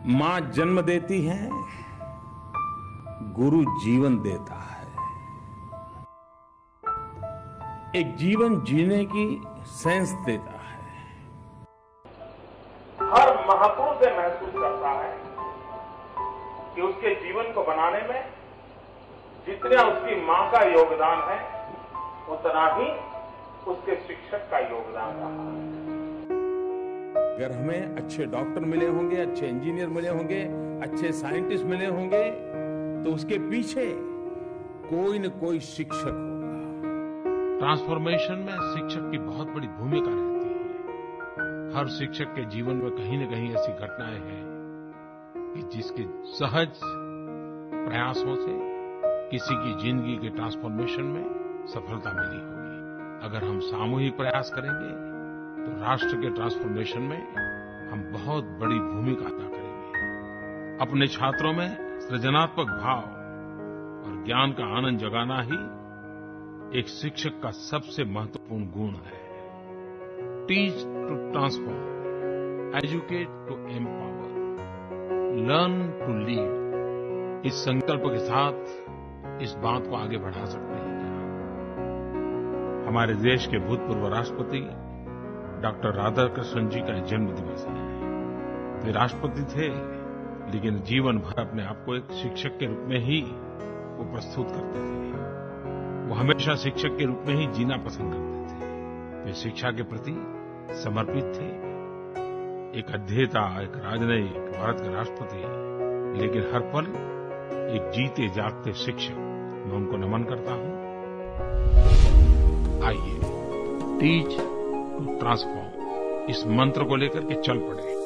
मां जन्म देती है, गुरु जीवन देता है। एक जीवन जीने की सेंस देता है। हर महापुरुष से महसूस करता है कि उसके जीवन को बनाने में जितना उसकी मां का योगदान है, उतना ही उसके शिक्षक का योगदान रहा है। अगर हमें अच्छे डॉक्टर मिले होंगे, अच्छे इंजीनियर मिले होंगे, अच्छे साइंटिस्ट मिले होंगे, तो उसके पीछे कोई न कोई शिक्षक होगा। ट्रांसफॉर्मेशन में शिक्षक की बहुत बड़ी भूमिका रहती है। हर शिक्षक के जीवन में कहीं न कहीं ऐसी घटनाएं हैं कि जिसके सहज प्रयासों से किसी की जिंदगी के ट्रांसफॉर्मेशन में सफलता मिली होगी। अगर हम सामूहिक प्रयास करेंगे तो राष्ट्र के ट्रांसफॉर्मेशन में हम बहुत बड़ी भूमिका अदा करेंगे। अपने छात्रों में सृजनात्मक भाव और ज्ञान का आनंद जगाना ही एक शिक्षक का सबसे महत्वपूर्ण गुण है। Teach to transform, educate to empower, learn to lead. इस संकल्प के साथ इस बात को आगे बढ़ा सकते हैं क्या? हमारे देश के भूतपूर्व राष्ट्रपति डॉक्टर राधाकृष्णन जी का जन्म दिवस है। वे राष्ट्रपति थे, लेकिन जीवन भर अपने आप को एक शिक्षक के रूप में ही वो प्रस्तुत करते थे। वो हमेशा शिक्षक के रूप में ही जीना पसंद करते थे। वे शिक्षा के प्रति समर्पित थे। एक अध्येता, एक राजनयिक, भारत के राष्ट्रपति, लेकिन हर पल एक जीते जागते शिक्षक। मैं उनको नमन करता हूं। आइए टीच टू ट्रांसफॉर्म इस मंत्र को लेकर के चल पड़े।